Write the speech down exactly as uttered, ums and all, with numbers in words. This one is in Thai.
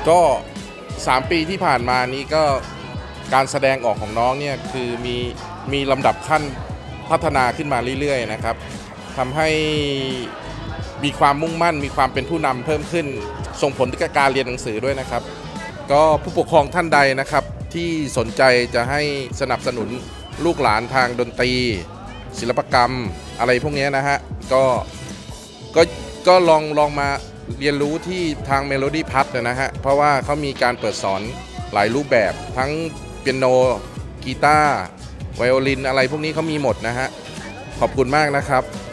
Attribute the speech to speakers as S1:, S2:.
S1: ก็สามปีที่ผ่านมานี้ก็การแสดงออกของน้องเนี่ยคือมีมีลำดับขั้นพัฒนาขึ้นมาเรื่อยๆนะครับทำให้มีความมุ่งมั่นมีความเป็นผู้นำเพิ่มขึ้นส่งผลต่อการเรียนหนังสือด้วยนะครับก็ผู้ปกครองท่านใดนะครับที่สนใจจะให้สนับสนุนลูกหลานทางดนตรีศิลปกรรมอะไรพวกนี้นะฮะก็ก็ก็ลองลองมาเรียนรู้ที่ทาง Melody Plus นะฮะเพราะว่าเขามีการเปิดสอนหลายรูปแบบทั้งเปียโนกีตาร์ไวโอลินอะไรพวกนี้เขามีหมดนะฮะขอบคุณมากนะครับ